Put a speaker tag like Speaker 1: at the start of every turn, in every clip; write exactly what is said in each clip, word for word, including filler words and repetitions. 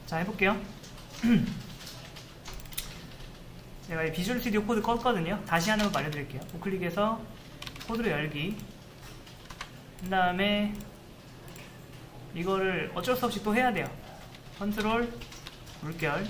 Speaker 1: 자, 해볼게요. 제가 이 비주얼 스튜디오 코드 껐거든요. 다시 하는 거 알려드릴게요. 우클릭해서 코드로 열기. 그 다음에 이거를 어쩔 수 없이 또 해야 돼요. 컨트롤 물결.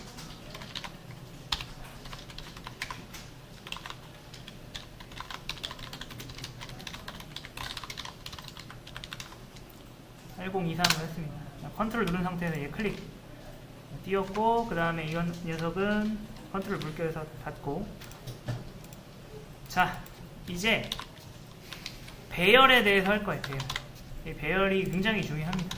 Speaker 1: 팔공이삼으로 했습니다. 컨트롤 누른 상태에서 얘 클릭 띄웠고, 그 다음에 이 녀석은 컨트롤 물결에서 닫고. 자, 이제 배열에 대해서 할 거예요. 배열. 이 배열이 굉장히 중요합니다.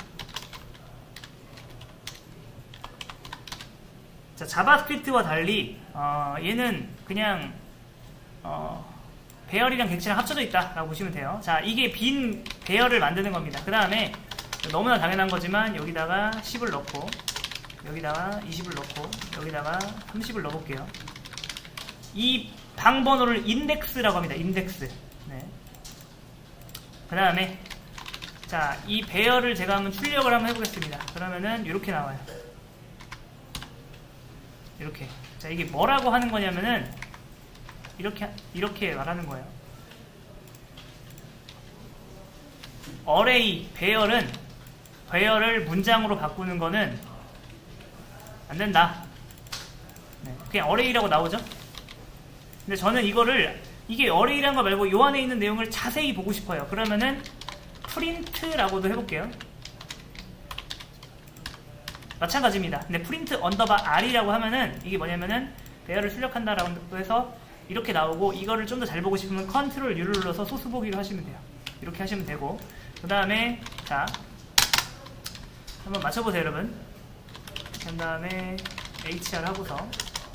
Speaker 1: 자, 자바스크립트와 달리 어, 얘는 그냥 어, 배열이랑 객체랑 합쳐져 있다 라고 보시면 돼요. 자, 이게 빈 배열을 만드는 겁니다. 그 다음에 너무나 당연한 거지만 여기다가 십을 넣고, 여기다가 이십을 넣고, 여기다가 삼십을 넣어볼게요. 이 방 번호를 인덱스라고 합니다. 인덱스. 네. 그 다음에 자, 이 배열을 제가 한번 출력을 한번 해보겠습니다. 그러면은 이렇게 나와요. 이렇게. 자, 이게 뭐라고 하는 거냐면은 이렇게 이렇게 말하는 거예요. 어레이 배열은 배열을 문장으로 바꾸는 거는 안 된다. 네, 그냥 어레이라고 나오죠. 근데 저는 이거를 이게 어레이란 거 말고 요 안에 있는 내용을 자세히 보고 싶어요. 그러면은 프린트라고도 해볼게요. 마찬가지입니다. 근데 프린트 언더바 R이라고 하면은 이게 뭐냐면은 배열을 출력한다라고 해서 이렇게 나오고, 이거를 좀 더 잘 보고 싶으면 컨트롤 U를 눌러서 소스 보기로 하시면 돼요. 이렇게 하시면 되고, 그 다음에 자 한번 맞춰보세요 여러분. 그 다음에 에이치알 하고서,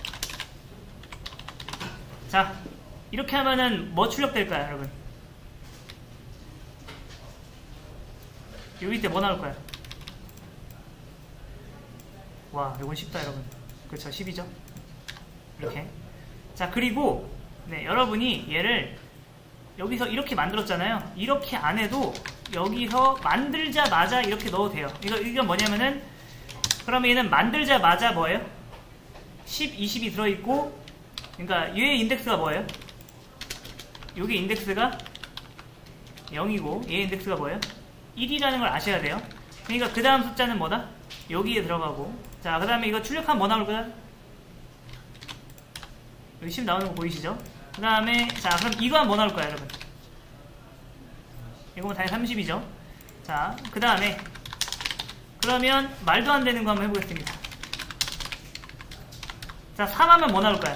Speaker 1: 자 이렇게 하면은 뭐 출력될까요 여러분? 여기 밑에 뭐 나올까요? 와, 이건 쉽다 여러분. 그렇죠, 십이죠 이렇게. 자, 그리고 네, 여러분이 얘를 여기서 이렇게 만들었잖아요. 이렇게 안 해도 여기서 만들자마자 이렇게 넣어도 돼요. 이거, 이건 뭐냐면은, 그러면 얘는 만들자마자 뭐예요? 십, 이십이 들어있고, 그러니까 얘의 인덱스가 뭐예요? 여기 인덱스가 영이고 얘의 인덱스가 뭐예요? 일이라는 걸 아셔야 돼요. 그러니까 그 다음 숫자는 뭐다? 여기에 들어가고. 자, 그 다음에 이거 출력하면 뭐 나올 거야? 여기 십 나오는 거 보이시죠? 그 다음에 자, 그럼 이거 하면 뭐 나올 거야 여러분? 이거는 당연히 삼십이죠. 자, 그 다음에 그러면 말도 안 되는 거 한번 해보겠습니다. 자, 삼 하면 뭐 나올 거야?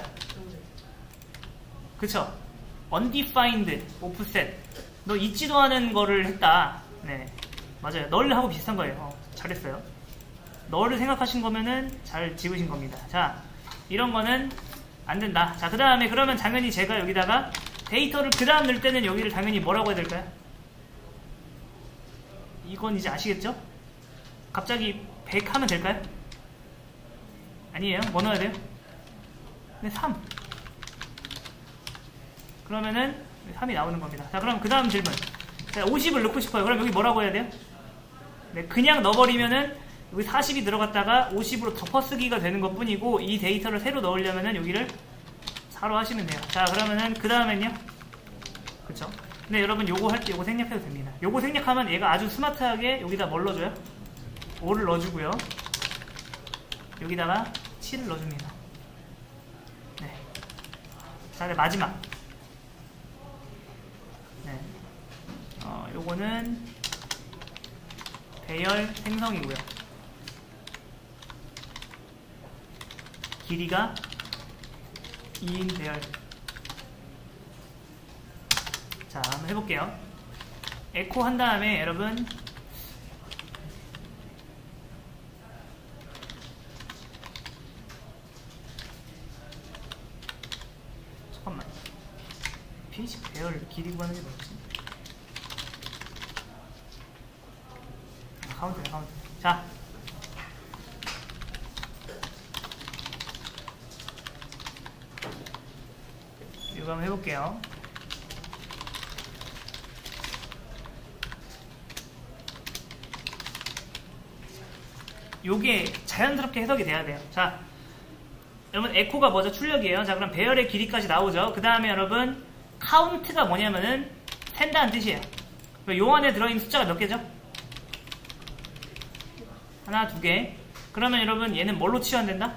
Speaker 1: 그쵸? undefined offset. 너 있지도 않은 거를 했다. 네, 맞아요. 널하고 비슷한 거예요. 어, 잘했어요. 널을 생각하신 거면은 잘 지으신 겁니다. 자, 이런 거는 안 된다. 자, 그 다음에 그러면 당연히 제가 여기다가 데이터를 그 다음 넣을 때는 여기를 당연히 뭐라고 해야 될까요? 이건 이제 아시겠죠? 갑자기 백 하면 될까요? 아니에요. 뭐 넣어야 돼요? 네, 삼. 그러면은 삼이 나오는 겁니다. 자, 그럼 그 다음 질문. 자, 오십을 넣고 싶어요. 그럼 여기 뭐라고 해야 돼요? 네, 그냥 넣어버리면은 여기 사십이 들어갔다가 오십으로 덮어쓰기가 되는 것 뿐이고, 이 데이터를 새로 넣으려면은 여기를 사로 하시면 돼요. 자, 그러면은 그 다음엔요? 그쵸? 근데 여러분 요거 할 때 요거 생략해도 됩니다. 요거 생략하면 얘가 아주 스마트하게 여기다 뭘 넣어줘요? 오를 넣어주고요. 여기다가 칠을 넣어줍니다. 네. 자, 마지막. 네. 어, 요거는 배열 생성이고요. 길이가 이인 배열. 자, 한번 해볼게요. 에코 한 다음에 여러분 잠깐만, 피에이치 배열 길이 구하는 게 뭐지? 카운트네, 카운트. 자, 이거 한번 해볼게요. 요게 자연스럽게 해석이 돼야 돼요. 자, 여러분 에코가 뭐죠? 출력이에요. 자, 그럼 배열의 길이까지 나오죠. 그 다음에 여러분 카운트가 뭐냐면은 센다는 뜻이에요. 요 안에 들어있는 숫자가 몇 개죠? 하나, 두 개. 그러면 여러분 얘는 뭘로 치환된다?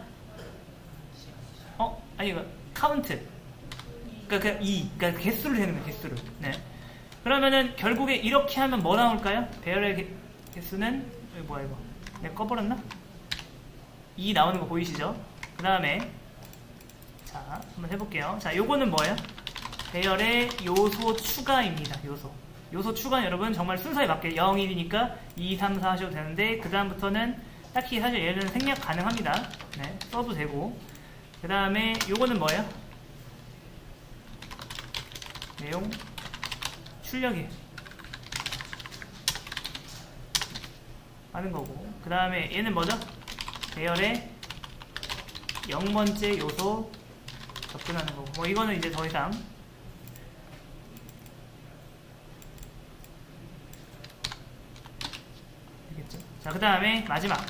Speaker 1: 어? 아니 이거 카운트. 그러니까 그 이, 그러니까 개수를 되는 거예요. 개수를. 네. 그러면은 결국에 이렇게 하면 뭐 나올까요? 배열의 개, 개수는 여기 뭐야 이거? 내가 꺼버렸나? 이 나오는 거 보이시죠? 그 다음에 자 한번 해볼게요. 자 요거는 뭐예요? 배열의 요소 추가입니다. 요소 요소 추가는 여러분 정말 순서에 맞게 영, 일이니까 이, 삼, 사 하셔도 되는데 그 다음부터는 딱히 사실 얘는 생략 가능합니다. 네, 써도 되고 그 다음에 요거는 뭐예요? 내용 출력이에요. 하는 거고 그 다음에 얘는 뭐죠? 배열의 영 번째 요소 접근하는 거고 뭐 이거는 이제 더 이상 알겠죠? 자, 그 다음에 마지막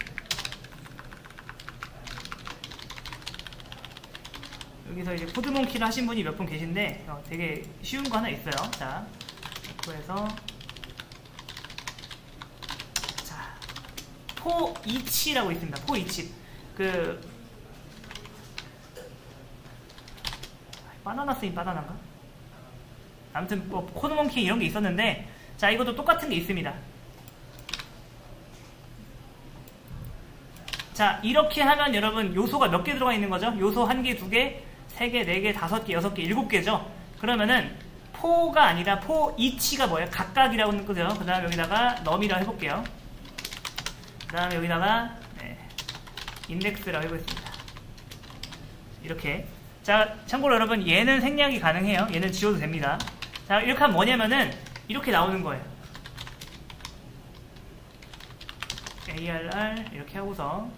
Speaker 1: 여기서 이제 코드몽키를 하신 분이 몇 분 계신데 어, 되게 쉬운 거 하나 있어요. 자, 그래서 자, 포이치라고 있습니다. 포이치 그 바나나 쓰인 바나나인가? 아무튼 뭐 코드몽키 이런 게 있었는데 자 이것도 똑같은 게 있습니다. 자 이렇게 하면 여러분 요소가 몇 개 들어가 있는 거죠? 요소 한 개, 두 개, 세 개, 네 개, 다섯 개, 여섯 개, 일곱 개죠? 그러면은 포가 아니라 포이치가 뭐예요? 각각이라고 하는 거죠. 그 다음에 여기다가 넘이라고 해볼게요. 그 다음에 여기다가 네, 인덱스라고 해보겠습니다. 이렇게 자, 참고로 여러분 얘는 생략이 가능해요. 얘는 지워도 됩니다. 자, 이렇게 하면 뭐냐면은 이렇게 나오는 거예요. 에이알알 이렇게 하고서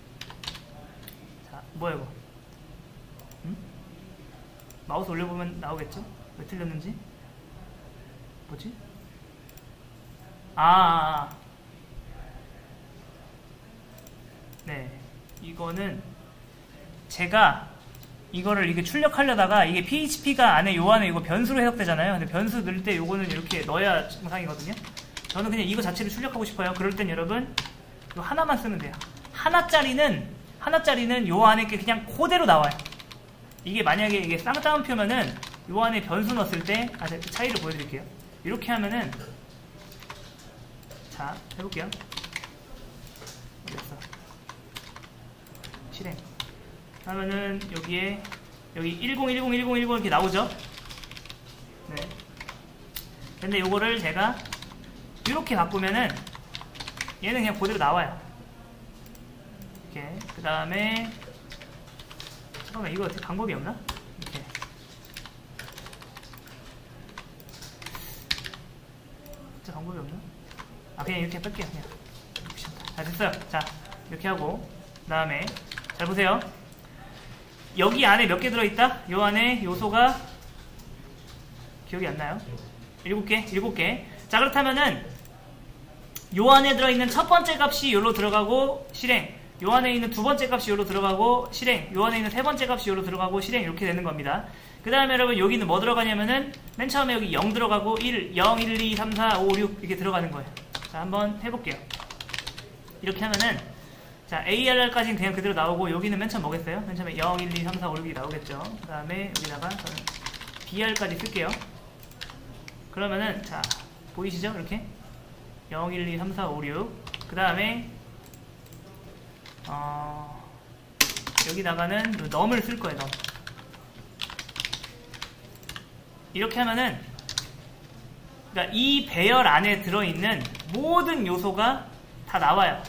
Speaker 1: 자, 뭐야 이거? 응? 마우스 올려보면 나오겠죠? 왜 틀렸는지? 뭐지? 아, 아, 아. 네, 이거는 제가 이거를 이렇게 출력하려다가 이게 피에이치피가 안에 요 안에 이거 변수로 해석되잖아요. 근데 변수 넣을 때 요거는 이렇게 넣어야 정상이거든요. 저는 그냥 이거 자체를 출력하고 싶어요. 그럴 땐 여러분 이거 하나만 쓰면 돼요. 하나짜리는 하나짜리는 요 안에 게 그냥 그대로 나와요. 이게 만약에 이게 쌍따옴표면은 요 안에 변수 넣었을 때 아, 차이를 보여드릴게요. 이렇게 하면은 자 해볼게요. 어딨어? 실행. 하면은 여기에 여기 일공 일공 일공 일공 이렇게 나오죠. 네. 근데 요거를 제가 이렇게 바꾸면은 얘는 그냥 그대로 나와요. 이렇게. 그 다음에 잠깐만 이거 어떻게 방법이 없나? 이렇게. 진짜 방법이 없나? 아 그냥 이렇게 뺄게요. 그냥. 자 됐어요. 자 이렇게 하고 그 다음에 잘 보세요. 여기 안에 몇 개 들어있다? 요 안에 요소가 기억이 안 나요? 일곱 개? 일곱 개. 자, 그렇다면은 요 안에 들어있는 첫 번째 값이 요로 들어가고 실행. 요 안에 있는 두 번째 값이 요로 들어가고 실행. 요 안에 있는 세 번째 값이 요로 들어가고 실행. 이렇게 되는 겁니다. 그 다음에 여러분 여기는 뭐 들어가냐면은 맨 처음에 여기 영 들어가고 일, 영, 일, 이, 삼, 사, 오, 육 이렇게 들어가는 거예요. 자, 한번 해볼게요. 이렇게 하면은 자, 에이알알까지는 그냥 그대로 나오고 여기는 맨 처음 뭐겠어요? 맨 처음에 영, 일, 이, 삼, 사, 오, 육이 나오겠죠. 그 다음에 여기다가 저는 비알까지 쓸게요. 그러면은 자 보이시죠? 이렇게 영, 일, 이, 삼, 사, 오, 육 그 다음에 어, 여기다가는 넘을 쓸 거예요. 넘. 이렇게 하면은 그러니까 이 배열 안에 들어있는 모든 요소가 다 나와요.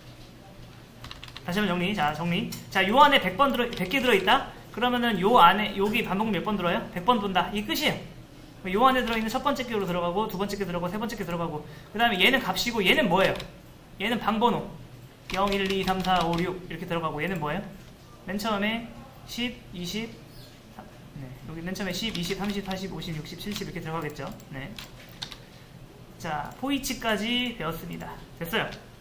Speaker 1: 다시 한번 정리. 자, 정리. 자, 요 안에 백 번 들어, 백 개 들어있다? 그러면은 요 안에, 여기 반복 몇 번 들어요? 백 번 돈다. 이게 끝이에요. 요 안에 들어있는 첫 번째 개로 들어가고, 두 번째 개 들어가고, 세 번째 개 들어가고, 그 다음에 얘는 값이고, 얘는 뭐예요? 얘는 방번호. 영, 일, 이, 삼, 사, 오, 육 이렇게 들어가고, 얘는 뭐예요? 맨 처음에 십, 이십, 네. 여기 맨 처음에 십, 이십, 삼십, 사십, 오십, 육십, 칠십 이렇게 들어가겠죠. 네. 자, 포이치까지 배웠습니다. 됐어요.